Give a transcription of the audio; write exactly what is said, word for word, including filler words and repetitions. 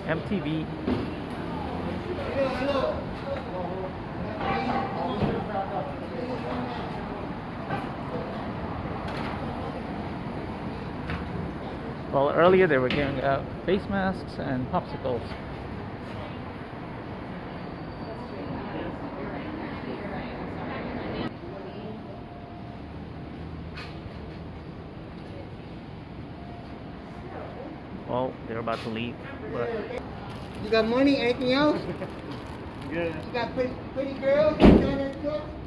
M T V. Well, earlier they were giving out face masks and popsicles. Well, they're about to leave, but you got money? Anything else? Good. You got pretty, pretty girls?